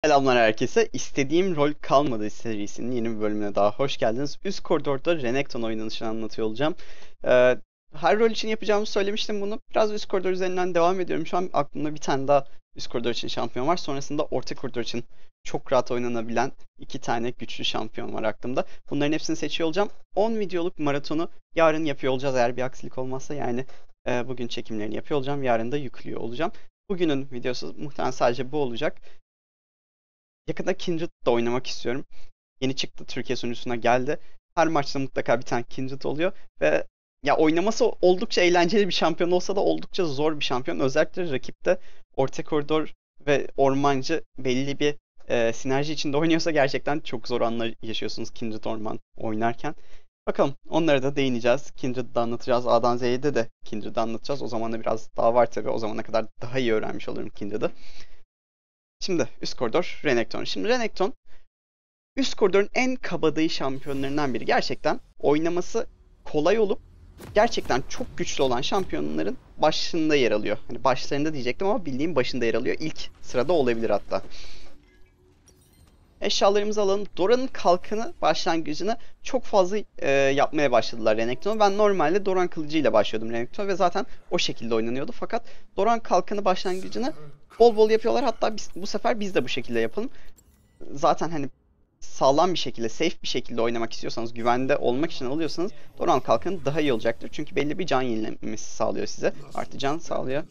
Selamlar herkese. İstediğim rol kalmadı serisinin yeni bir bölümüne daha hoş geldiniz. Üst koridorda Renekton oynanışını anlatıyor olacağım. Ee, Her rol için yapacağımı söylemiştim bunu. Biraz üst koridor üzerinden devam ediyorum. Şu an aklımda bir tane daha üst koridor için şampiyon var. Sonrasında orta koridor için çok rahat oynanabilen iki tane güçlü şampiyon var aklımda. Bunların hepsini seçiyor olacağım. 10 videoluk maratonu yarın yapıyor olacağız eğer bir aksilik olmazsa. Yani bugün çekimlerini yapıyor olacağım. Yarın da yüklüyor olacağım. Bugünün videosu muhtemelen sadece bu olacak. Yakında Kindred'da oynamak istiyorum. Yeni çıktı, Türkiye sunucusuna geldi. Her maçta mutlaka bir tane Kindred oluyor ve ya oynaması oldukça eğlenceli bir şampiyon olsa da oldukça zor bir şampiyon. Özellikle rakipte orta koridor ve ormancı belli bir sinerji içinde oynuyorsa gerçekten çok zor anlar yaşıyorsunuz Kindred orman oynarken. Bakalım onlara da değineceğiz. Kindred'da anlatacağız. A'dan Z'ye de Kindred'da anlatacağız. O zaman da biraz daha var tabii. O zamana kadar daha iyi öğrenmiş olurum Kindred'ı. Şimdi üst koridor Renekton. Şimdi Renekton üst koridorun en kabadayı şampiyonlarından biri. Gerçekten oynaması kolay olup gerçekten çok güçlü olan şampiyonların başında yer alıyor. Hani başlarında diyecektim ama bildiğim başında yer alıyor. İlk sırada olabilir hatta. Eşyalarımızı alalım. Dora'nın kalkanı başlangıcını çok fazla yapmaya başladılar Renekton'a. Ben normalde Doran kılıcıyla başlıyordum Renekton'a ve zaten o şekilde oynanıyordu. Fakat Doran kalkanı başlangıcını bol bol yapıyorlar. Hatta bu sefer biz de bu şekilde yapalım. Zaten hani sağlam bir şekilde, safe bir şekilde oynamak istiyorsanız, güvende olmak için alıyorsanız Doran kalkanı daha iyi olacaktır. Çünkü belli bir can yenilemesi sağlıyor size. Artı can sağlıyor.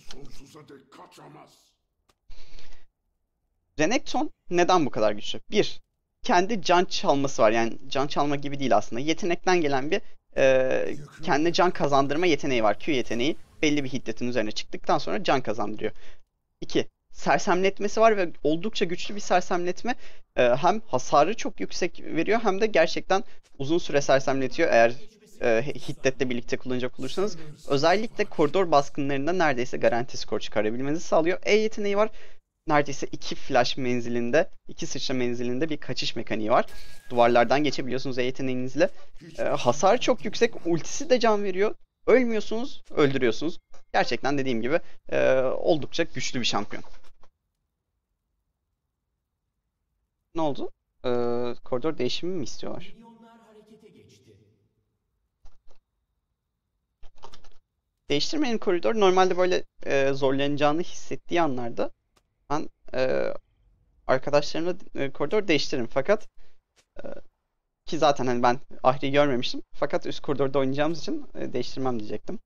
Renekton neden bu kadar güçlü? Bir, kendi can çalması var. Yani can çalma gibi değil aslında. Yetenekten gelen bir kendine can kazandırma yeteneği var. Q yeteneği belli bir hiddetin üzerine çıktıktan sonra can kazandırıyor. 2. Sersemletmesi var ve oldukça güçlü bir sersemletme. Hem hasarı çok yüksek veriyor hem de gerçekten uzun süre sersemletiyor eğer hiddetle birlikte kullanacak olursanız. Özellikle koridor baskınlarında neredeyse garanti skor çıkarabilmenizi sağlıyor. E yeteneği var. Neredeyse 2 flash menzilinde, 2 sıçra menzilinde bir kaçış mekaniği var. Duvarlardan geçebiliyorsunuz E yeteneğinizle. Hasar çok yüksek. Ultisi de can veriyor. Ölmüyorsunuz, öldürüyorsunuz. Gerçekten dediğim gibi oldukça güçlü bir şampiyon. Ne oldu? Koridor değişimi mi istiyorlar? Değiştirmeyin koridor. Normalde böyle zorlanacağını hissettiği anlarda ben arkadaşlarımla koridor değiştiririm. Fakat e, ki zaten hani ben Ahri'yi görmemiştim. Fakat üst koridorda oynayacağımız için değiştirmem diyecektim.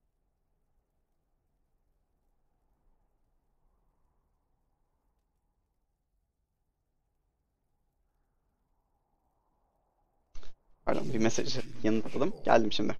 Pardon bir mesajı yanıtladım. Geldim şimdi.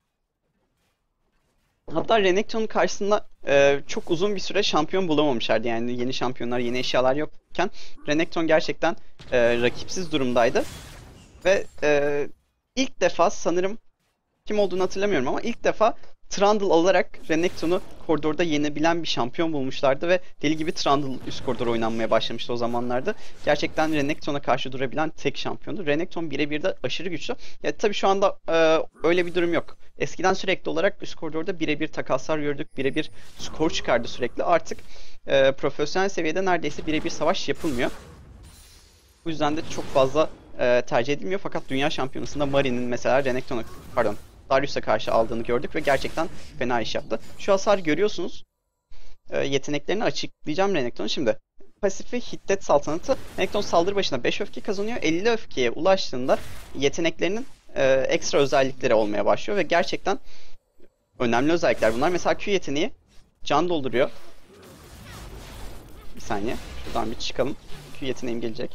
Hatta Renekton'un karşısında çok uzun bir süre şampiyon bulamamışlardı. Yani yeni şampiyonlar, yeni eşyalar yokken Renekton gerçekten rakipsiz durumdaydı. Ve ilk defa sanırım kim olduğunu hatırlamıyorum ama ilk defa Trundle alarak Renekton'u koridorda yenebilen bir şampiyon bulmuşlardı ve deli gibi Trundle üst koridor oynanmaya başlamıştı o zamanlarda. Gerçekten Renekton'a karşı durabilen tek şampiyondu. Renekton birebir de aşırı güçlü. Ya tabii şu anda öyle bir durum yok. Eskiden sürekli olarak üst koridorda birebir takaslar gördük, birebir skor çıkardı sürekli. Artık profesyonel seviyede neredeyse birebir savaş yapılmıyor. Bu yüzden de çok fazla tercih edilmiyor. Fakat Dünya Şampiyonası'nda Mari'nin mesela Renekton'a, pardon, Darius'a karşı aldığını gördük ve gerçekten fena iş yaptı. Şu hasar görüyorsunuz. Yeteneklerini açıklayacağım Renekton'un şimdi. Pasifi Hiddet Saltanatı. Renekton saldırı başına 5 öfke kazanıyor. 50 öfkeye ulaştığında yeteneklerinin ekstra özellikleri olmaya başlıyor ve gerçekten önemli özellikler bunlar. Mesela Q yeteneği can dolduruyor. Bir saniye. Şuradan bir çıkalım. Q yeteneğim gelecek.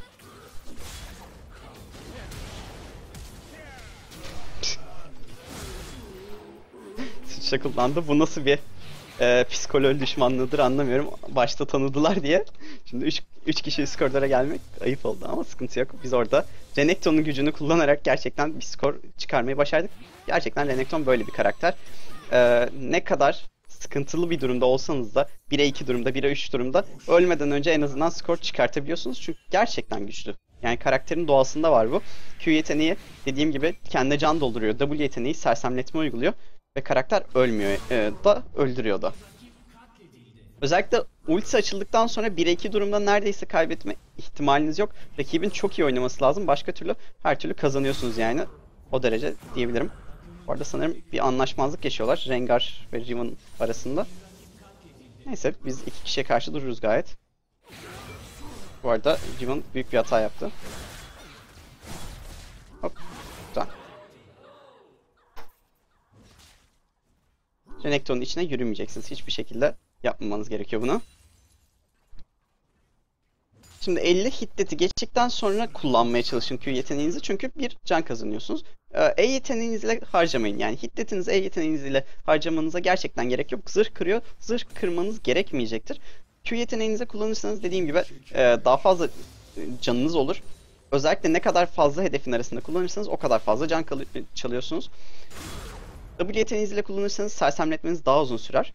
Sıçra kullandı. Bu nasıl bir psikolojik düşmanlığıdır anlamıyorum. Başta tanıdılar diye. Şimdi 3 kişi üst koridora gelmek ayıp oldu ama sıkıntı yok. Biz orada Renekton'un gücünü kullanarak gerçekten bir skor çıkarmayı başardık. Gerçekten Renekton böyle bir karakter. Ne kadar sıkıntılı bir durumda olsanız da 1'e 2 durumda, 1'e 3 durumda ölmeden önce en azından skor çıkartabiliyorsunuz. Çünkü gerçekten güçlü. Yani karakterin doğasında var bu. Q yeteneği dediğim gibi kendine can dolduruyor. W yeteneği sersemletme uyguluyor. Ve karakter ölmüyor da öldürüyor da. Özellikle ultisi açıldıktan sonra 1'e 2 durumda neredeyse kaybetme ihtimaliniz yok. Rakibin çok iyi oynaması lazım. Başka türlü her türlü kazanıyorsunuz yani. O derece diyebilirim. Bu arada sanırım bir anlaşmazlık yaşıyorlar Rengar ve Riven arasında. Neyse biz iki kişiye karşı dururuz gayet. Bu arada Riven büyük bir hata yaptı. Hop. Güzel. Renekton'un içine yürümeyeceksiniz. Hiçbir şekilde yapmamanız gerekiyor bunu. Şimdi 50 hiddeti geçtikten sonra kullanmaya çalışın Q yeteneğinizi. Çünkü bir can kazanıyorsunuz. E yeteneğinizle harcamayın. Yani hiddetinizi E yeteneğinizle harcamanıza gerçekten gerek yok. Zırh kırıyor. Zırh kırmanız gerekmeyecektir. Q yeteneğinizi kullanırsanız dediğim gibi daha fazla canınız olur. Özellikle ne kadar fazla hedefin arasında kullanırsanız o kadar fazla can çalıyorsunuz. W yeteneğinizle kullanırsanız sersemletmeniz daha uzun sürer.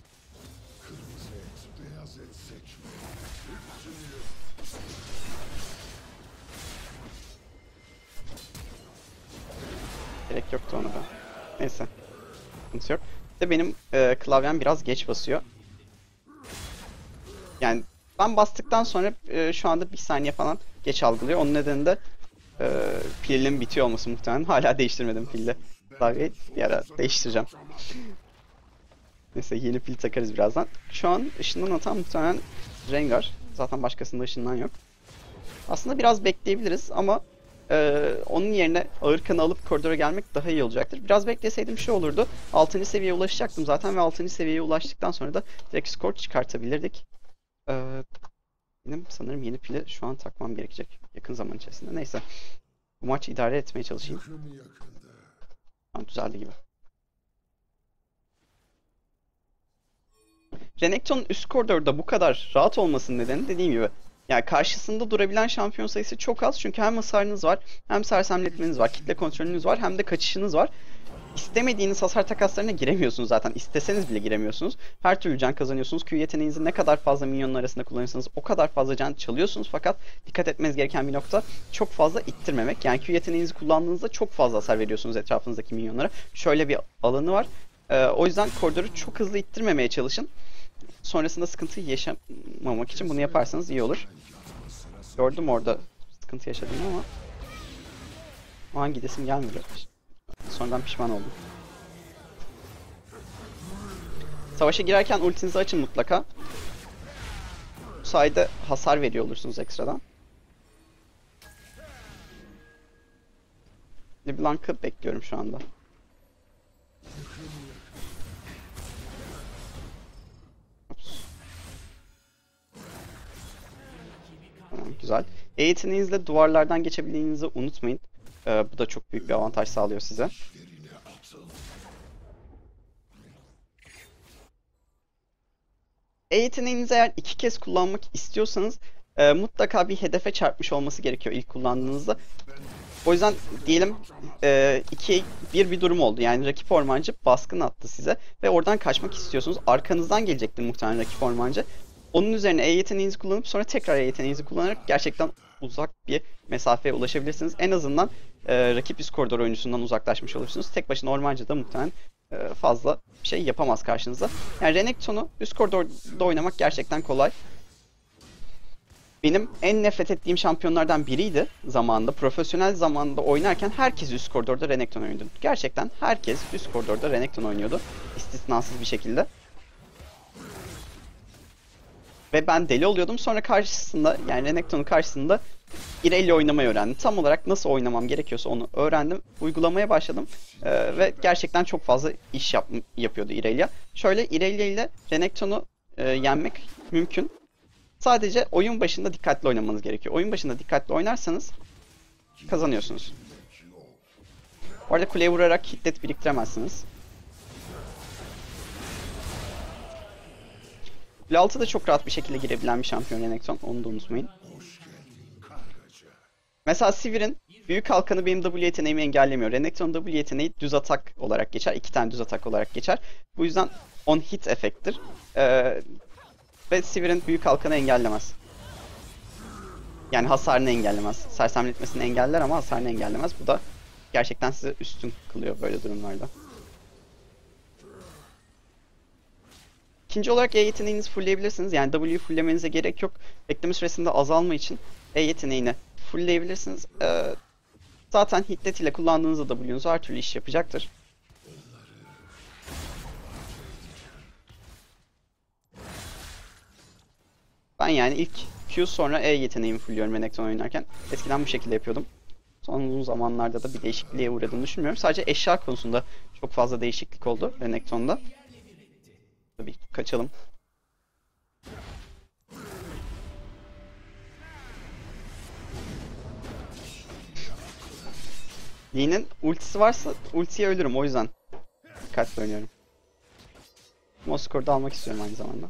Gerek yoktu ona da. Neyse. Sıkıntı yok. Bir de benim klavyem biraz geç basıyor. Yani ben bastıktan sonra şu anda 1 saniye falan geç algılıyor. Onun nedeni de pilimin bitiyor olması muhtemelen. Hala değiştirmedim pilli. Klavyeyi bir ara değiştireceğim. Neyse yeni pil takarız birazdan. Şu an ışından atan muhtemelen Rengar. Zaten başkasında ışından yok. Aslında biraz bekleyebiliriz ama onun yerine ağır kanı alıp koridora gelmek daha iyi olacaktır. Biraz bekleseydim şu olurdu. 6. seviyeye ulaşacaktım zaten ve 6. seviyeye ulaştıktan sonra da direkt skor çıkartabilirdik. Benim sanırım yeni pili şu an takmam gerekecek yakın zaman içerisinde. Neyse. Bu maç idare etmeye çalışayım. Tamam, düzeldi gibi. Renekton'un üst koridorda bu kadar rahat olmasının nedeni dediğim gibi. Yani karşısında durabilen şampiyon sayısı çok az çünkü hem hasarınız var, hem sersemletmeniz var, kitle kontrolünüz var, hem de kaçışınız var. İstemediğiniz hasar takaslarına giremiyorsunuz zaten. İsteseniz bile giremiyorsunuz. Her türlü can kazanıyorsunuz. Q yeteneğinizi ne kadar fazla minyonun arasında kullanırsanız o kadar fazla can çalıyorsunuz. Fakat dikkat etmeniz gereken bir nokta çok fazla ittirmemek. Yani Q yeteneğinizi kullandığınızda çok fazla hasar veriyorsunuz etrafınızdaki minyonlara. Şöyle bir alanı var. O yüzden koridoru çok hızlı ittirmemeye çalışın. Sonrasında sıkıntı yaşamamak için bunu yaparsanız iyi olur. Gördüm orada sıkıntı yaşadığını ama o an gidesim gelmedi. Sonradan pişman oldum. Savaşa girerken ultinizi açın mutlaka. Bu sayede hasar veriyor olursunuz ekstradan. LeBlanc'ı bekliyorum şu anda. Tamam, güzel. E yeteneğinizle duvarlardan geçebildiğinizi unutmayın. Bu da çok büyük bir avantaj sağlıyor size. E yeteneğinizi eğer 2 kez kullanmak istiyorsanız mutlaka bir hedefe çarpmış olması gerekiyor ilk kullandığınızda. O yüzden diyelim 2'ye 1 bir durum oldu. Yani rakip ormancı baskın attı size ve oradan kaçmak istiyorsunuz. Arkanızdan gelecektir muhtemelen rakip ormancı. Onun üzerine E yeteneğinizi kullanıp sonra tekrar E yeteneğinizi kullanarak gerçekten uzak bir mesafeye ulaşabilirsiniz. En azından rakip üst koridor oyuncusundan uzaklaşmış olursunuz. Tek başına ormancı da muhtemelen fazla bir şey yapamaz karşınıza. Yani Renekton'u üst koridorda oynamak gerçekten kolay. Benim en nefret ettiğim şampiyonlardan biriydi zamanında. Profesyonel zamanında oynarken herkes üst koridorda Renekton oynuyordu. Gerçekten herkes üst koridorda Renekton oynuyordu. İstisnasız bir şekilde. Ve ben deli oluyordum. Sonra karşısında yani Renekton'un karşısında Irelia oynamayı öğrendim. Tam olarak nasıl oynamam gerekiyorsa onu öğrendim. Uygulamaya başladım. Ve gerçekten çok fazla iş yapıyordu Irelia. Şöyle Irelia ile Renekton'u yenmek mümkün. Sadece oyun başında dikkatli oynamanız gerekiyor. Oyun başında dikkatli oynarsanız kazanıyorsunuz. Bu arada kuleye vurarak hiddet biriktiremezsiniz. Kule altı da çok rahat bir şekilde girebilen bir şampiyon Renekton. Onu da unutmayın. Mesela Sivir'in büyük kalkanı benim W yeteneğimi engellemiyor. Renekton W yeteneği düz atak olarak geçer. 2 tane düz atak olarak geçer. Bu yüzden on hit efekttir. Ve Sivir'in büyük kalkanı engellemez. Yani hasarını engellemez. Sersemletmesini engeller ama hasarını engellemez. Bu da gerçekten sizi üstün kılıyor böyle durumlarda. İkinci olarak E yeteneğinizi fullleyebilirsiniz. Yani W'yu fulllemenize gerek yok. Bekleme süresinde azalma için E yeteneğini fullleyebilirsiniz. Zaten Hiddet ile kullandığınızda W'nuz her türlü iş yapacaktır. Ben yani ilk Q sonra E yeteneğimi fullliyorum Renekton oynarken. Eskiden bu şekilde yapıyordum. Son uzun zamanlarda da bir değişikliğe uğradığını düşünmüyorum. Sadece eşya konusunda çok fazla değişiklik oldu Renekton'da. Tabii kaçalım. Lee'nin ultisi varsa ultiye ölürüm, o yüzden dikkatli oynuyorum. Moskoru da almak istiyorum aynı zamanda.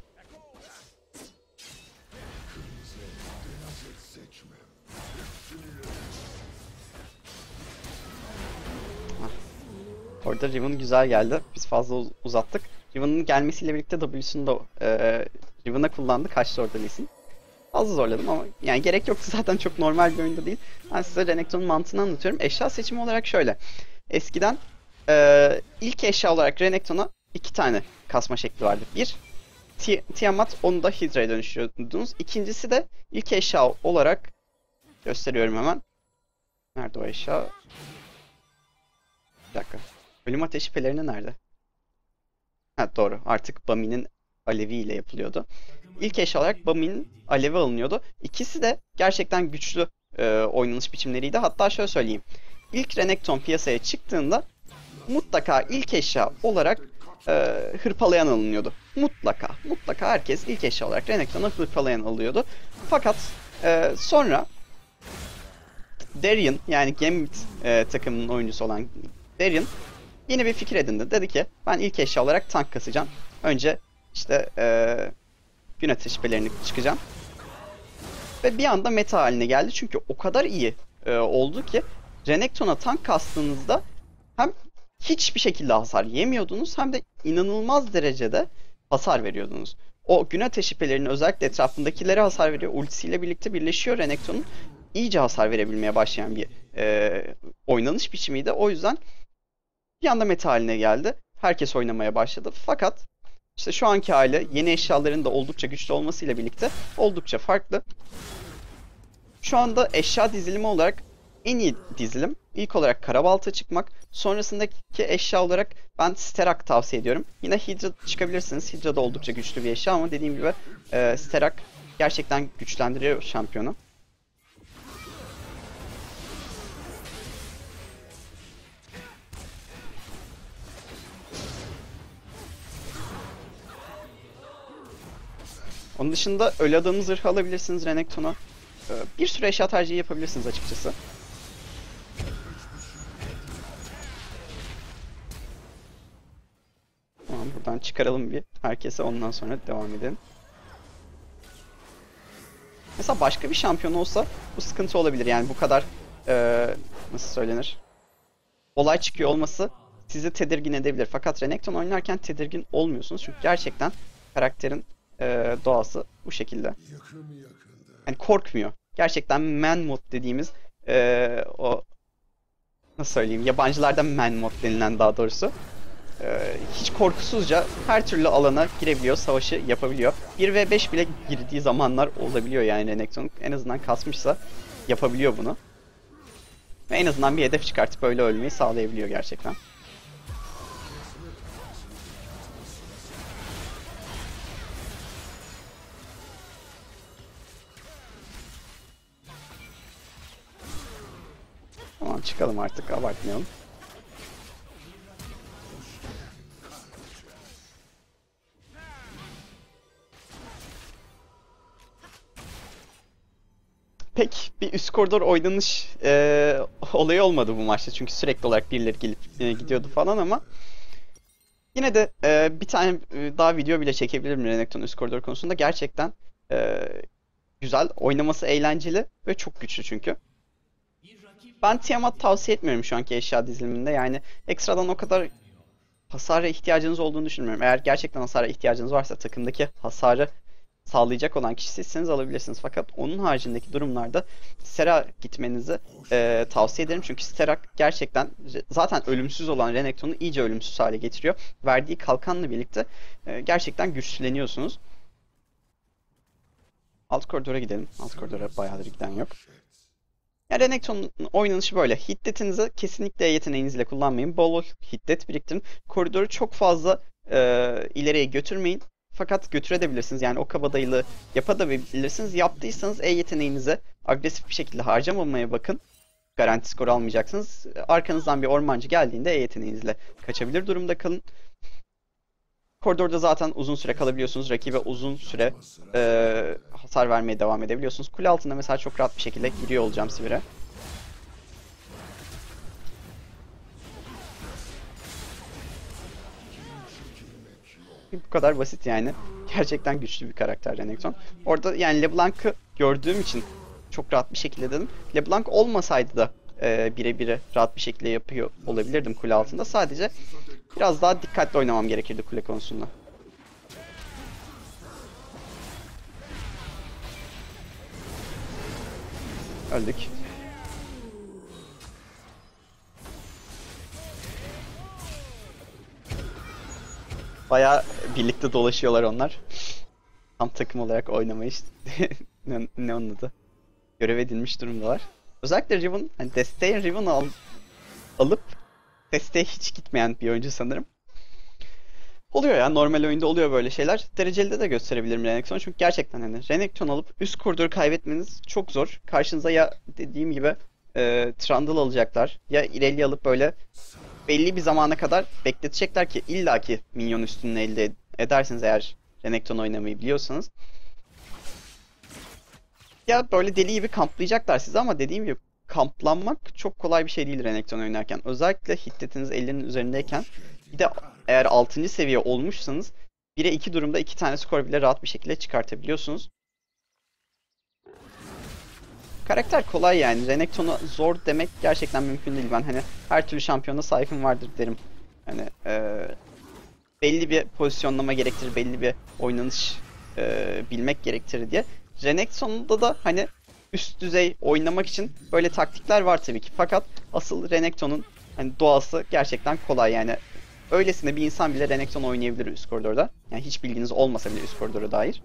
Orada Riven güzel geldi. Biz fazla uzattık. Riven'ın gelmesiyle birlikte W'sunu da Riven'a kullandı. Kaçtı orada Lee Sin. Fazla zorladım ama yani gerek yoktu, zaten çok normal bir oyunda değil. Ben size Renekton'un mantığını anlatıyorum. Eşya seçimi olarak şöyle. Eskiden ilk eşya olarak Renekton'a 2 tane kasma şekli vardı. Bir, Tiamat, onu da Hydra'ya dönüştürüyordunuz. İkincisi de ilk eşya olarak gösteriyorum hemen. Nerede o eşya? Bir dakika. Ölüm ateşi pelerini nerede? Ha, doğru. Artık Bami'nin alevi ile yapılıyordu. İlk eşya olarak Bami'nin alevi alınıyordu. İkisi de gerçekten güçlü oynanış biçimleriydi. Hatta şöyle söyleyeyim. İlk Renekton piyasaya çıktığında mutlaka ilk eşya olarak hırpalayan alınıyordu. Mutlaka herkes ilk eşya olarak Renekton'a hırpalayan alıyordu. Fakat sonra Darien, yani Gambit takımının oyuncusu olan Darien yeni bir fikir edindi. Dedi ki ben ilk eşya olarak tank kasacağım. Önce işte gün ateşi pelerini çıkacağım. Ve bir anda meta haline geldi. Çünkü o kadar iyi oldu ki Renekton'a tank kastığınızda hem hiçbir şekilde hasar yemiyordunuz hem de inanılmaz derecede hasar veriyordunuz. O gün ateşi pelerini özellikle etrafındakilere hasar veriyor. Ultisiyle birlikte birleşiyor Renekton'un. İyice hasar verebilmeye başlayan bir oynanış biçimiydi. O yüzden bir anda meta haline geldi. Herkes oynamaya başladı. Fakat işte şu anki hali yeni eşyaların da oldukça güçlü olmasıyla birlikte oldukça farklı. Şu anda eşya dizilimi olarak en iyi dizilim ilk olarak Karabalta çıkmak. Sonrasındaki eşya olarak ben Sterak tavsiye ediyorum. Yine Hydra çıkabilirsiniz. Hydra da oldukça güçlü bir eşya ama dediğim gibi Sterak gerçekten güçlendiriyor şampiyonu. Onun dışında ölü adamı zırhı alabilirsiniz Renekton'a. Bir sürü eşya tercihi yapabilirsiniz açıkçası. Tamam, buradan çıkaralım bir herkese, ondan sonra devam edelim. Mesela başka bir şampiyon olsa bu sıkıntı olabilir. Yani bu kadar nasıl söylenir? Olay çıkıyor olması sizi tedirgin edebilir. Fakat Renekton oynarken tedirgin olmuyorsunuz. Çünkü gerçekten karakterin doğası bu şekilde. Yani korkmuyor. Gerçekten man mod dediğimiz o nasıl söyleyeyim, yabancılarda man mod denilen daha doğrusu. Hiç korkusuzca her türlü alana girebiliyor, savaşı yapabiliyor. 1v5 bile girdiği zamanlar olabiliyor yani Renekton. En azından kasmışsa yapabiliyor bunu. Ve en azından bir hedef çıkartıp öyle ölmeyi sağlayabiliyor gerçekten. Tamam, çıkalım artık, abartmayalım. Pek bir üst koridor oynanış olayı olmadı bu maçta. Çünkü sürekli olarak birileri gelip gidiyordu falan ama yine de bir tane daha video bile çekebilirim Renekton üst koridor konusunda. Gerçekten güzel, oynaması eğlenceli ve çok güçlü çünkü. Ben Tiamat tavsiye etmiyorum şu anki eşya diziliminde. Yani ekstradan o kadar hasara ihtiyacınız olduğunu düşünmüyorum. Eğer gerçekten hasara ihtiyacınız varsa takımdaki hasarı sağlayacak olan kişi sizseniz alabilirsiniz. Fakat onun haricindeki durumlarda Sera gitmenizi tavsiye ederim. Çünkü Sera gerçekten zaten ölümsüz olan Renekton'u iyice ölümsüz hale getiriyor. Verdiği kalkanla birlikte gerçekten güçleniyorsunuz. Alt koridora gidelim. Alt koridora bayağıdır giden yok. Yani Renekton'un oynanışı böyle. Hiddetinizi kesinlikle yeteneğinizle kullanmayın. Bol bol hiddet biriktirin. Koridoru çok fazla ileriye götürmeyin. Fakat götürebilirsiniz. Yani o kabadayılığı yapabilirsiniz. Yaptıysanız yeteneğinize agresif bir şekilde harcamamaya bakın. Garanti skor almayacaksınız. Arkanızdan bir ormancı geldiğinde yeteneğinizle kaçabilir durumda kalın. Koridorda zaten uzun süre kalabiliyorsunuz. Rakibe uzun süre hasar vermeye devam edebiliyorsunuz. Kule altında mesela çok rahat bir şekilde giriyor olacağım Sivir'e. Bu kadar basit yani. Gerçekten güçlü bir karakter Renekton. Orada yani LeBlanc'ı gördüğüm için çok rahat bir şekilde dedim. LeBlanc olmasaydı da birebir rahat bir şekilde yapıyor olabilirdim kule altında. Sadece biraz daha dikkatli oynamam gerekirdi kule konusunda. Öldük. Bayağı birlikte dolaşıyorlar onlar. Tam takım olarak oynamayı ne onun adı? Görev edinmiş durumdalar. Özellikle Riven, hani desteğe Riven alıp desteğe hiç gitmeyen bir oyuncu sanırım. Oluyor ya, normal oyunda oluyor böyle şeyler. Dereceli de gösterebilirim Renekton'u çünkü gerçekten hani Renekton alıp üst koridoru kaybetmeniz çok zor. Karşınıza ya dediğim gibi Trundle alacaklar ya Irelia alıp böyle belli bir zamana kadar bekletecekler ki illaki minyon üstünlüğü elde edersiniz eğer Renekton oynamayı biliyorsanız. Ya böyle deli gibi kamplayacaklar sizi ama dediğim gibi kamplanmak çok kolay bir şey değil Renekton oynarken. Özellikle hiddetiniz ellerinin üzerindeyken bir de eğer 6. seviye olmuşsanız 1'e 2 durumda 2 tane skor bile rahat bir şekilde çıkartabiliyorsunuz. Karakter kolay yani. Renekton'a zor demek gerçekten mümkün değil. Ben hani her türlü şampiyona sahibim vardır derim. Hani belli bir pozisyonlama gerektirir, belli bir oynanış bilmek gerektirir diye. Renekton'da da hani üst düzey oynamak için böyle taktikler var tabii ki. Fakat asıl Renekton'un hani doğası gerçekten kolay yani. Öylesine bir insan bile Renekton oynayabilir üst koridorda. Yani hiç bilginiz olmasa bile üst koridora dair.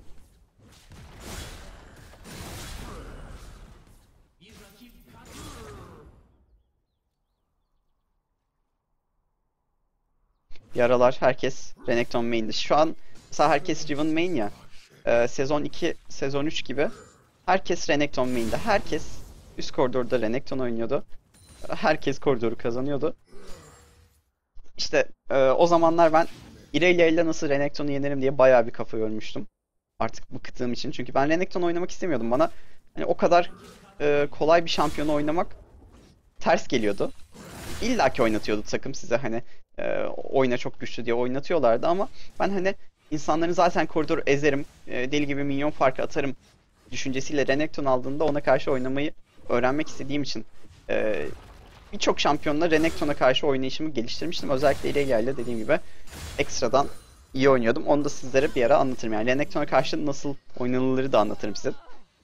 Bir aralar herkes Renekton main'di. Şu an mesela herkes Riven main ya. Sezon 2, sezon 3 gibi. Herkes Renekton main'de. Herkes üst koridorda Renekton oynuyordu. Herkes koridoru kazanıyordu. İşte o zamanlar ben Irelia ile nasıl Renekton'u yenerim diye bayağı bir kafa yormuştum. Artık bıktığım için. Çünkü ben Renekton oynamak istemiyordum. Bana hani o kadar kolay bir şampiyonu oynamak ters geliyordu. İlla ki oynatıyordu takım size hani oyna çok güçlü diye oynatıyorlardı ama ben hani insanların zaten koridoru ezerim, deli gibi minyon farkı atarım düşüncesiyle Renekton aldığında ona karşı oynamayı öğrenmek istediğim için birçok şampiyonla Renekton'a karşı oynayışımı geliştirmiştim. Özellikle Irelia ile dediğim gibi ekstradan iyi oynuyordum. Onu da sizlere bir ara anlatırım. Yani Renekton'a karşı nasıl oynanılırı da anlatırım size.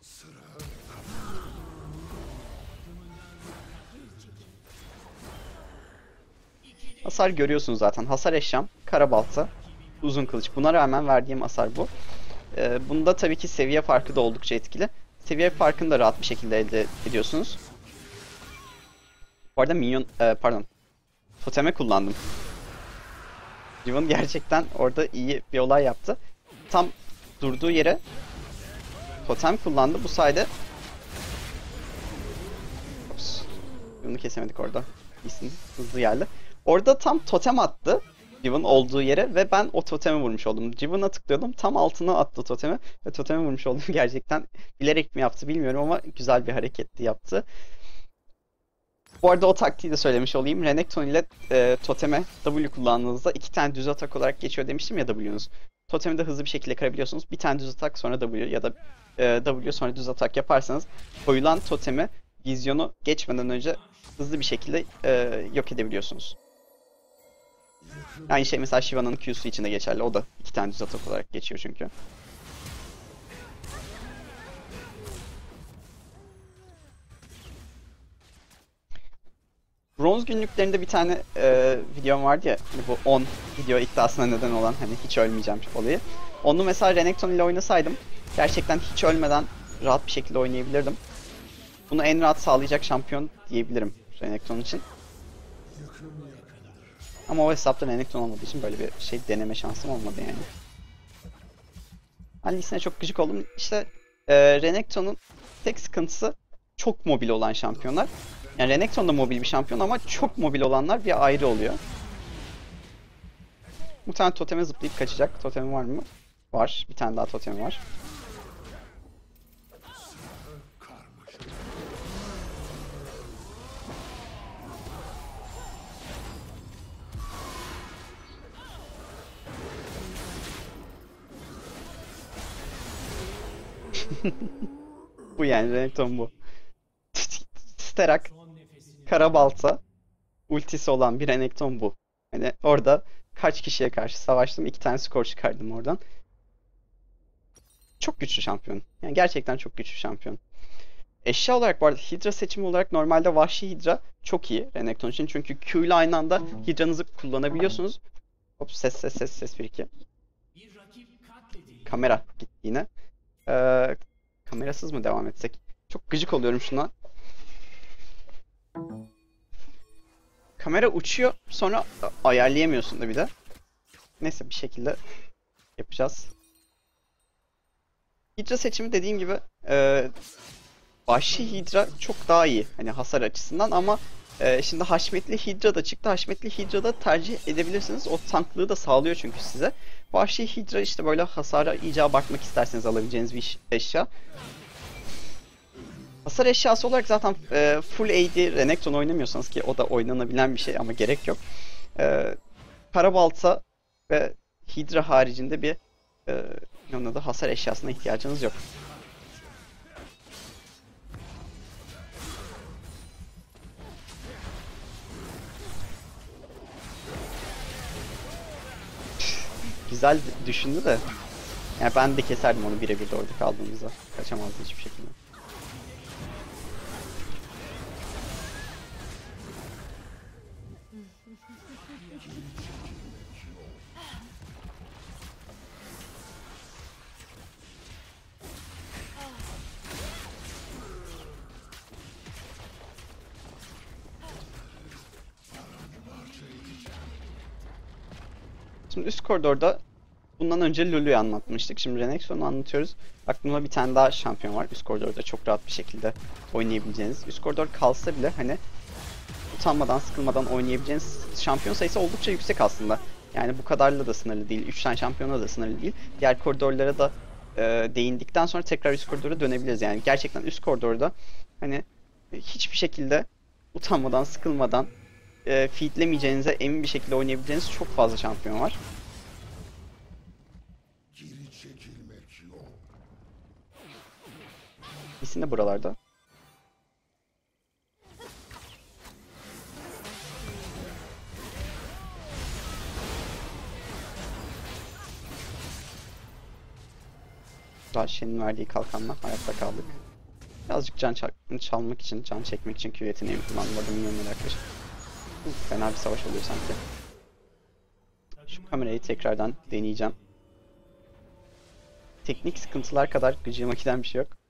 Hasar görüyorsunuz zaten. Hasar eşyam, kara balta, uzun kılıç. Buna rağmen verdiğim hasar bu. Bunda tabii ki seviye farkı da oldukça etkili. Seviye farkını da rahat bir şekilde elde ediyorsunuz. Bu arada pardon. Toteme kullandım. Riven gerçekten orada iyi bir olay yaptı. Tam durduğu yere totem kullandı. Bu sayede Ops. Bunu kesemedik orada. İyisin. Hızlı geldi. Orada tam totem attı. Riven olduğu yere ve ben o totemi vurmuş oldum. Riven'a tıklıyordum. Tam altına attı totemi. Ve totemi vurmuş oldum. Gerçekten bilerek mi yaptı bilmiyorum ama güzel bir hareketti yaptı. Bu arada o taktiği de söylemiş olayım. Renekton ile toteme W kullandığınızda 2 tane düz atak olarak geçiyor demiştim ya W'nuz. Totemi de hızlı bir şekilde kırabiliyorsunuz. Bir tane düz atak sonra W ya da W sonra düz atak yaparsanız koyulan totemi vizyonu geçmeden önce hızlı bir şekilde yok edebiliyorsunuz. Aynı şey mesela Shyvana'nın Q'su için de geçerli. O da 2 tane düz atak olarak geçiyor çünkü. bronz günlüklerinde bir tane videom vardı ya, hani bu 10 video iddiasına neden olan, hani hiç ölmeyeceğim olayı. Onu mesela Renekton ile oynasaydım gerçekten hiç ölmeden rahat bir şekilde oynayabilirdim. Bunu en rahat sağlayacak şampiyon diyebilirim Renekton için. Ama o hesapta Renekton olmadığı için böyle bir şey deneme şansım olmadı yani. Alisine çok gıcık oldum. İşte Renekton'un tek sıkıntısı çok mobil olan şampiyonlar. Yani Renekton da mobil bir şampiyon ama çok mobil olanlar bir ayrı oluyor. Muhtemelen toteme zıplayıp kaçacak. Totemi var mı? Var. Bir tane daha totemi var. Bu yani Renekton bu. Sterak, Karabalta, ultisi olan bir Renekton bu. Hani orada kaç kişiye karşı savaştım, 2 tane skor çıkardım oradan. Çok güçlü şampiyon. Yani gerçekten çok güçlü şampiyon. Eşya olarak bu arada Hydra seçimi olarak normalde Vahşi Hydra çok iyi Renekton için. Çünkü Q ile aynı anda Hydra'nızı kullanabiliyorsunuz. Hop, ses 1-2. Kamera gitti yine. Kamerasız mı devam etsek? Çok gıcık oluyorum şuna. Kamera uçuyor, sonra ayarlayamıyorsun da bir de. Neyse, bir şekilde yapacağız. Hydra seçimi dediğim gibi Vahşi Hydra çok daha iyi hani hasar açısından, ama şimdi Haşmetli Hydra da çıktı. Haşmetli Hydra da tercih edebilirsiniz. O tanklığı da sağlıyor çünkü size. Vahşi Hydra işte böyle hasara iyice abartmak isterseniz alabileceğiniz bir eşya. Hasar eşyası olarak zaten full AD Renekton oynamıyorsanız, ki o da oynanabilen bir şey ama gerek yok. Karabalta ve Hydra haricinde bir yanında da hasar eşyasına ihtiyacınız yok. Güzel düşündü de. Yani ben de keserdim onu birebir de orada kaldığımızda. Kaçamazdı hiçbir şekilde. Şimdi üst koridorda bundan önce Lulu'yu anlatmıştık. Şimdi Renekton'u anlatıyoruz. Aklımda bir tane daha şampiyon var. Üst koridorda çok rahat bir şekilde oynayabileceğiniz. Üst koridor kalsa bile hani utanmadan, sıkılmadan oynayabileceğiniz şampiyon sayısı oldukça yüksek aslında. Yani bu kadarla da sınırlı değil. 3 tane şampiyonla da sınırlı değil. Diğer koridorlara da değindikten sonra tekrar üst koridora dönebiliriz. Yani gerçekten üst koridorda hani hiçbir şekilde utanmadan, sıkılmadan feedlemeyeceğinize emin bir şekilde oynayabileceğiniz çok fazla şampiyon var. İkisi de buralarda. Rahşen'in verdiği kalkanla hayatta kaldık. Birazcık can çalmak için, can çekmek için Q yeteneğimi kullandım. Orada milyonlara yaklaşık. Fena bir savaş oluyor sanki. Şu kamerayı tekrardan deneyeceğim. Teknik sıkıntılar kadar gıcığıma giden bir şey yok.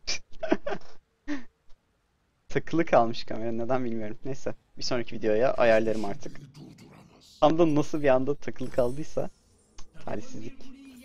Takılı kalmış kamera, neden bilmiyorum. Neyse, bir sonraki videoya ayarlarım artık. Tam da nasıl bir anda takılı kaldıysa talihsizlik.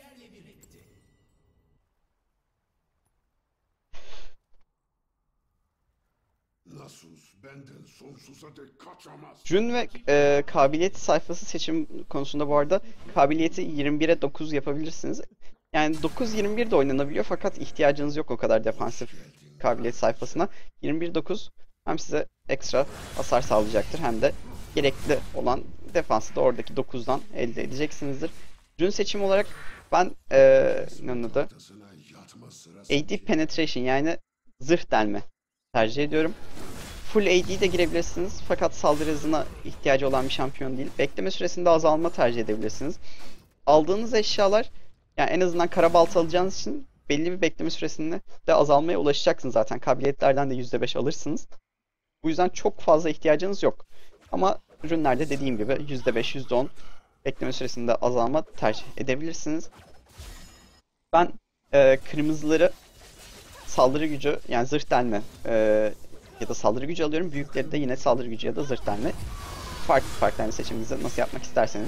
Jün ve kabiliyet sayfası seçim konusunda bu arada kabiliyeti 21'e 9 yapabilirsiniz. Yani 9-21 de oynanabiliyor fakat ihtiyacınız yok o kadar defansif kabiliyet sayfasına. 21-9 hem size ekstra hasar sağlayacaktır hem de gerekli olan defansı da oradaki 9'dan elde edeceksinizdir. Jün seçim olarak ben ne adı? AD Penetration, yani zırh delme tercih ediyorum. Full AD de girebilirsiniz fakat saldırı hızına ihtiyacı olan bir şampiyon değil. Bekleme süresinde azalma tercih edebilirsiniz. Aldığınız eşyalar, yani en azından karabalta alacağınız için belli bir bekleme süresinde de azalmaya ulaşacaksınız zaten. Kabiliyetlerden de %5 alırsınız. Bu yüzden çok fazla ihtiyacınız yok. Ama ürünlerde dediğim gibi %5, %10 bekleme süresinde azalma tercih edebilirsiniz. Ben kırmızıları saldırı gücü yani zırh delme ya da saldırı gücü alıyorum. Büyükleri de yine saldırı gücü ya da zırh delme. Farklı farklı yani seçiminizi nasıl yapmak isterseniz.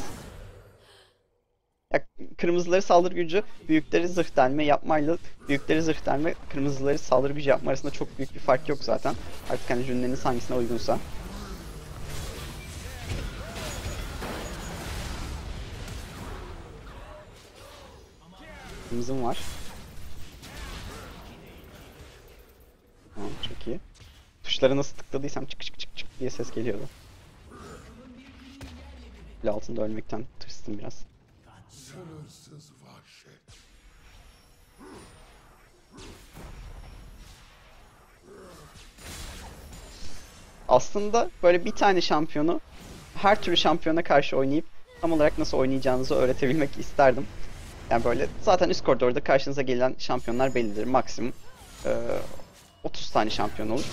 Ya, kırmızıları saldırı gücü, büyükleri zırh delme yapmayla büyükleri zırh delme, kırmızıları saldırı gücü yapma arasında çok büyük bir fark yok zaten. Artık hani ürünleriniz hangisine uygunsa. Kırmızım var. Tamam, çok iyi. Tuşlara nasıl tıkladıysam çık çık çık çık diye ses geliyordu. Bile altında ölmekten tırstım biraz. Sınırsız vahşet. Aslında böyle bir tane şampiyonu her türlü şampiyona karşı oynayıp tam olarak nasıl oynayacağınızı öğretebilmek isterdim. Yani böyle zaten üst koridorda karşınıza gelen şampiyonlar bellidir. Maksimum eee, 30 tane şampiyon olur.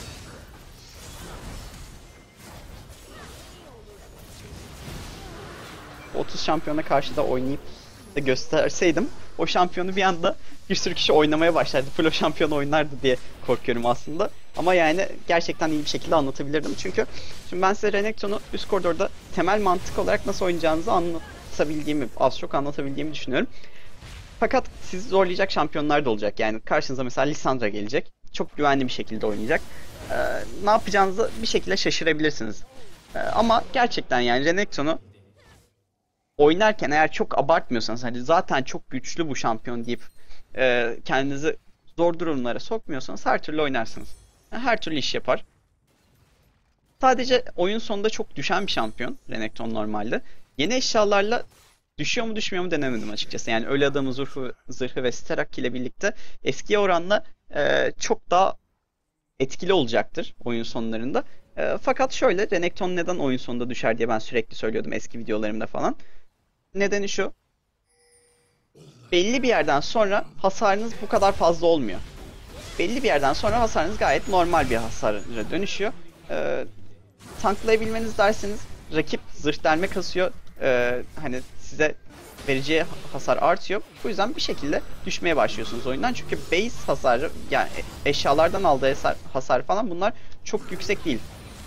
30 şampiyona karşı da oynayıp da gösterseydim o şampiyonu bir anda bir sürü kişi oynamaya başlardı. Full o şampiyon oynardı diye korkuyorum aslında. Ama yani gerçekten iyi bir şekilde anlatabilirdim. Çünkü şimdi ben size Renekton'u üst koridorda temel mantık olarak nasıl oynayacağınızı anlatabildiğimi, az çok anlatabildiğimi düşünüyorum. Fakat sizi zorlayacak şampiyonlar da olacak. Yani karşınıza mesela Lissandra gelecek. Çok güvenli bir şekilde oynayacak. Ne yapacağınızı bir şekilde şaşırabilirsiniz. Ama gerçekten yani Renekton'u oynarken eğer çok abartmıyorsanız hani zaten çok güçlü bu şampiyon deyip kendinizi zor durumlara sokmuyorsanız her türlü oynarsınız. Yani her türlü iş yapar. Sadece oyun sonunda çok düşen bir şampiyon Renekton normalde. Yeni eşyalarla düşüyor mu düşmüyor mu denemedim açıkçası. Yani ölü adamı zırhı ve Sterak ile birlikte eskiye oranla çok daha etkili olacaktır oyun sonlarında. Fakat şöyle Renekton neden oyun sonunda düşer diye ben sürekli söylüyordum eski videolarımda falan. Nedeni şu. Belli bir yerden sonra hasarınız bu kadar fazla olmuyor. Belli bir yerden sonra hasarınız gayet normal bir hasara dönüşüyor. Ee, Tanklayabilmeniz derseniz rakip zırh delme kasıyor. Hani size vereceği hasar artıyor. Bu yüzden bir şekilde düşmeye başlıyorsunuz oyundan. Çünkü base hasarı yani eşyalardan aldığı hasar falan bunlar çok yüksek değil.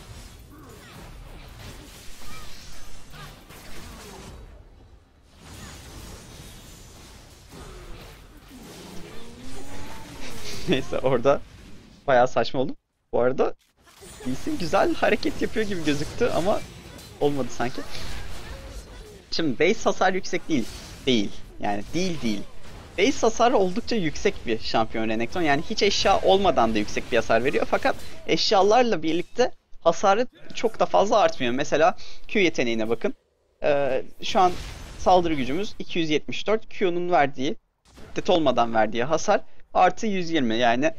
Neyse orada bayağı saçma oldu. Bu arada Lee Sin güzel hareket yapıyor gibi gözüktü ama olmadı sanki. Şimdi base hasar yüksek değil. Değil. Yani değil. Base hasarı oldukça yüksek bir şampiyon Renekton. Yani hiç eşya olmadan da yüksek bir hasar veriyor. Fakat eşyalarla birlikte hasarı çok da fazla artmıyor. Mesela Q yeteneğine bakın. Şu an saldırı gücümüz 274. Q'nun verdiği, şiddet olmadan verdiği hasar artı 120. Yani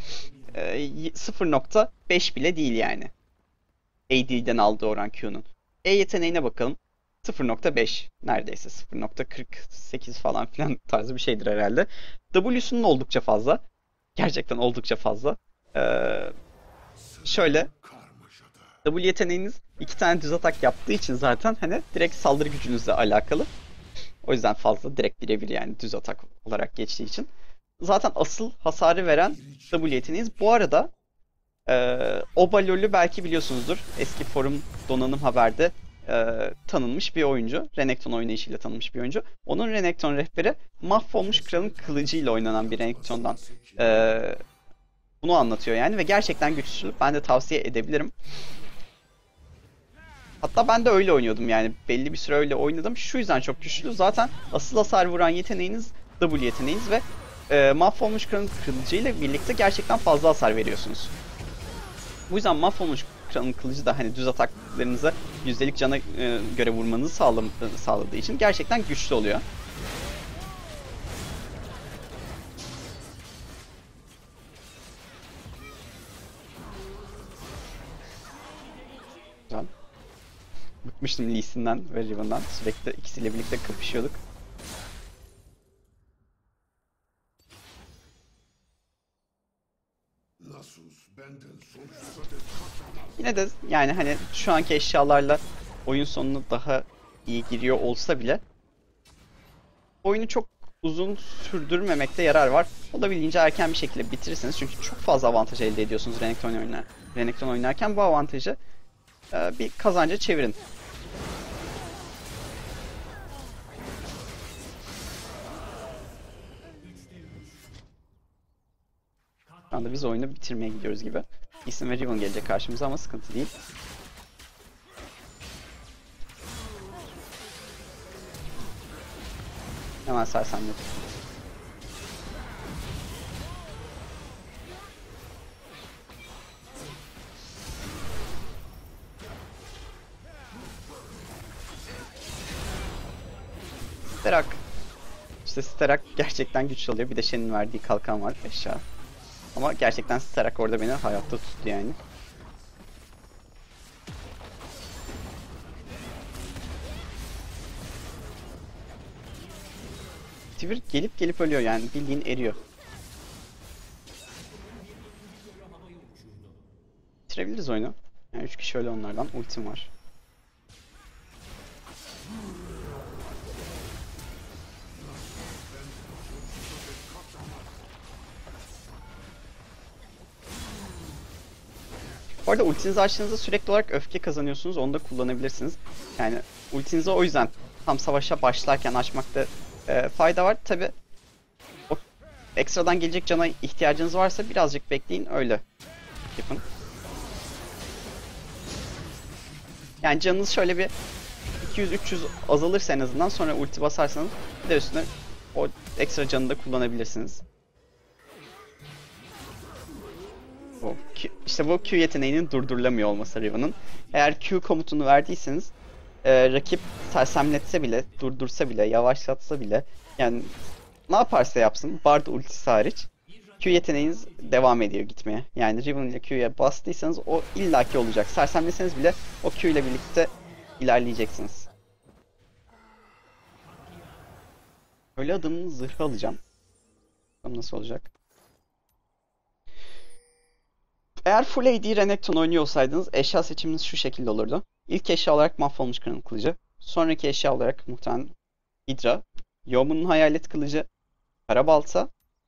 0.5 bile değil yani. AD'den aldığı oran Q'nun. E yeteneğine bakalım. 0.5 neredeyse 0.48 falan filan tarzı bir şeydir herhalde. W'sunun oldukça fazla. Gerçekten oldukça fazla. Ee, Şöyle Karmaşada. W yeteneğiniz iki tane düz atak yaptığı için zaten hani direkt saldırı gücünüzle alakalı. O yüzden fazla direkt birebir yani düz atak olarak geçtiği için. Zaten asıl hasarı veren W yeteneğiniz. Bu arada Obalol'ü belki biliyorsunuzdur. Eski forum donanım haberde tanınmış bir oyuncu. Renekton oynayışıyla tanınmış bir oyuncu. Onun Renekton rehberi mahvolmuş kralın kılıcıyla oynanan bir Renekton'dan bunu anlatıyor yani ve gerçekten güçlü. Ben de tavsiye edebilirim. Hatta ben de öyle oynuyordum yani belli bir süre öyle oynadım. Şu yüzden çok güçlü. Zaten asıl hasar vuran yeteneğiniz W yeteneğiniz ve mahvolmuş kralın kılıcıyla birlikte gerçekten fazla hasar veriyorsunuz. Bu yüzden mahvolmuş kralın kılıcı da hani düz ataklarınıza yüzdelik cana göre vurmanızı sağladığı için gerçekten güçlü oluyor. Güzel. Bıkmıştım Lee Sin'den ve Riven'dan. Sürekli ikisiyle birlikte kapışıyorduk. Nasus benden sonsuza dek kaçamaz. Yine de yani hani şu anki eşyalarla oyun sonunu daha iyi giriyor olsa bile oyunu çok uzun sürdürmemekte yarar var. Olabildiğince erken bir şekilde bitirirseniz, çünkü çok fazla avantaj elde ediyorsunuz Renekton oynarken, bu avantajı bir kazanca çevirin. Şu anda biz oyunu bitirmeye gidiyoruz gibi. Isim ve Riven gelecek karşımıza ama sıkıntı değil. Hemen sersemledim. Sterak. İşte Sterak gerçekten güçlü oluyor. Bir de Shen'in verdiği kalkan var aşağı. Ama gerçekten Sterak orada beni hayatta tuttu yani. Sivir gelip gelip ölüyor yani, bildiğin eriyor. Bitirebiliriz oyunu. Yani 3 kişi öyle onlardan. Ultim var. Bu arada ultinizi açtığınızda sürekli olarak öfke kazanıyorsunuz. Onu da kullanabilirsiniz. Yani ultinizi o yüzden tam savaşa başlarken açmakta fayda var. Tabi o ekstradan gelecek cana ihtiyacınız varsa birazcık bekleyin, öyle yapın. Yani canınız şöyle bir 200-300 azalırsa en azından, sonra ulti basarsanız bir de üstüne o ekstra canı da kullanabilirsiniz. İşte bu Q yeteneğinin durdurulamıyor olması Riven'ın. Eğer Q komutunu verdiyseniz rakip sersemletse bile, durdursa bile, yavaşlatsa bile, yani ne yaparsa yapsın, Bard ultisi hariç Q yeteneğiniz devam ediyor gitmeye. Yani Riven ile Q'ya bastıysanız o illaki olacak. Sersemleseniz bile o Q ile birlikte ilerleyeceksiniz. Öyle adamın zırhı alacağım. Bakalım nasıl olacak. Eğer Full AD Renekton oynuyor olsaydınız eşya seçiminiz şu şekilde olurdu. İlk eşya olarak mahvolmuş kırın kılıcı. Sonraki eşya olarak muhtemelen Hydra, Yomun'un hayalet kılıcı, karabalta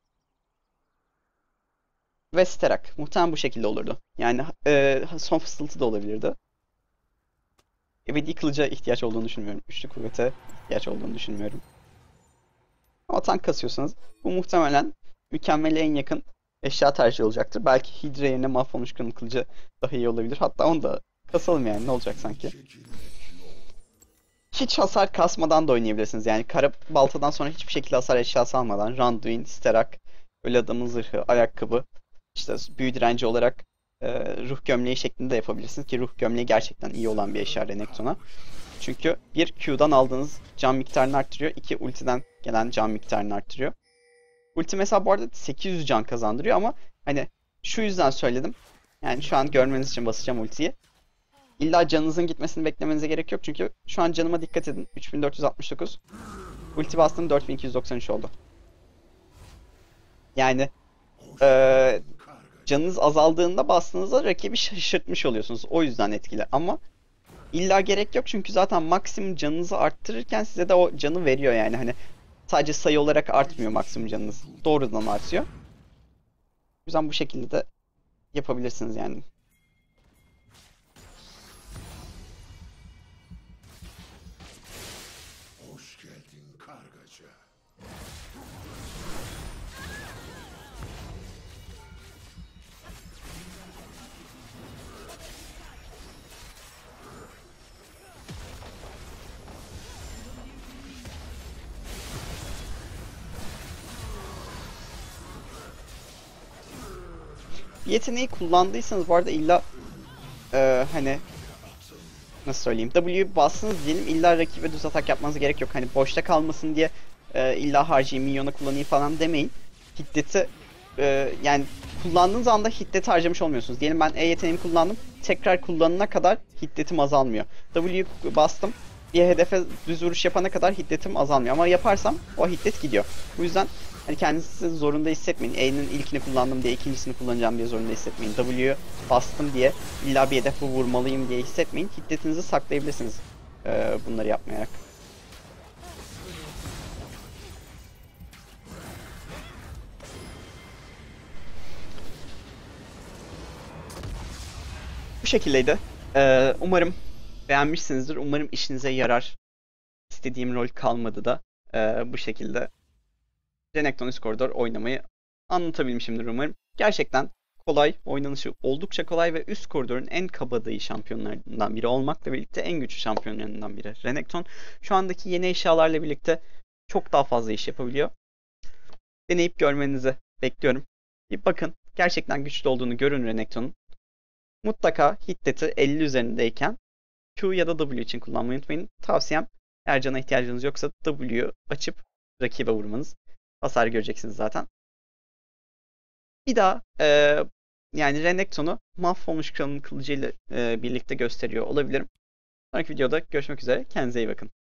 ve Sterak. Muhtemelen bu şekilde olurdu. Yani son fısıltı da olabilirdi. Ebedi kılıca ihtiyaç olduğunu düşünmüyorum. Üçlü kuvvete ihtiyaç olduğunu düşünmüyorum. Ama tank kasıyorsanız bu muhtemelen mükemmele en yakın eşya tercih olacaktır. Belki Hydra yerine mahvolmuş kırın kılıcı daha iyi olabilir. Hatta onu da kasalım yani, ne olacak sanki. Hiç hasar kasmadan da oynayabilirsiniz. Yani kara baltadan sonra hiçbir şekilde hasar eşyası almadan Randuin, Sterak, ölü adamın zırhı, ayakkabı, işte büyü direnci olarak ruh gömleği şeklinde yapabilirsiniz ki ruh gömleği gerçekten iyi olan bir eşya Renekton'a. Çünkü bir Q'dan aldığınız can miktarını arttırıyor, 2 ultiden gelen can miktarını arttırıyor. Ulti mesela bu arada 800 can kazandırıyor ama hani şu yüzden söyledim. Yani şu an görmeniz için basacağım ultiyi. İlla canınızın gitmesini beklemenize gerek yok çünkü şu an canıma dikkat edin. 3469. Ulti bastım, 4293 oldu. Yani canınız azaldığında bastığınızda rakibi şaşırtmış oluyorsunuz. O yüzden etkili ama illa gerek yok çünkü zaten maksimum canınızı arttırırken size de o canı veriyor yani, hani sadece sayı olarak artmıyor maksimum canınız. Doğrudan artıyor. O yüzden bu şekilde de yapabilirsiniz yani. Hoş geldin kargaca. Yeteneği kullandıysanız bu arada illa hani nasıl söyleyeyim, W bastınız diyelim, illa rakibe düz atak yapmanız gerek yok. Hani boşta kalmasın diye illa harcayayım, minyonu kullanayım falan demeyin. Hiddeti yani kullandığınız anda hiddeti harcamış olmuyorsunuz. Diyelim ben E yeteneğimi kullandım, tekrar kullanana kadar hiddetim azalmıyor. W'yu bastım, bir hedefe düz vuruş yapana kadar hiddetim azalmıyor. Ama yaparsam o hiddet gidiyor. Bu yüzden Hani kendinizi zorunda hissetmeyin. E'nin ilkini kullandım diye ikincisini kullanacağım diye zorunda hissetmeyin. W'yu bastım diye illa bir hedefe vurmalıyım diye hissetmeyin. Hiddetinizi saklayabilirsiniz bunları yapmayarak. Bu şekildeydi. Umarım beğenmişsinizdir. Umarım işinize yarar. İstediğim rol kalmadı da bu şekilde Renekton üst koridor oynamayı anlatabilmişimdir umarım. Gerçekten kolay, oynanışı oldukça kolay ve üst koridorun en kabadayı şampiyonlarından biri olmakla birlikte en güçlü şampiyonlarından biri. Renekton şu andaki yeni eşyalarla birlikte çok daha fazla iş yapabiliyor. Deneyip görmenizi bekliyorum. Bir bakın, gerçekten güçlü olduğunu görün Renekton'un. Mutlaka hiddeti 50 üzerindeyken Q ya da W için kullanmayı unutmayın. Tavsiyem, eğer cana ihtiyacınız yoksa W'yu açıp rakibe vurmanız. Hasar göreceksiniz zaten. Bir daha yani Renekton'u mahvolmuş kralın kılıcıyla birlikte gösteriyor olabilirim. Sonraki videoda görüşmek üzere. Kendinize iyi bakın.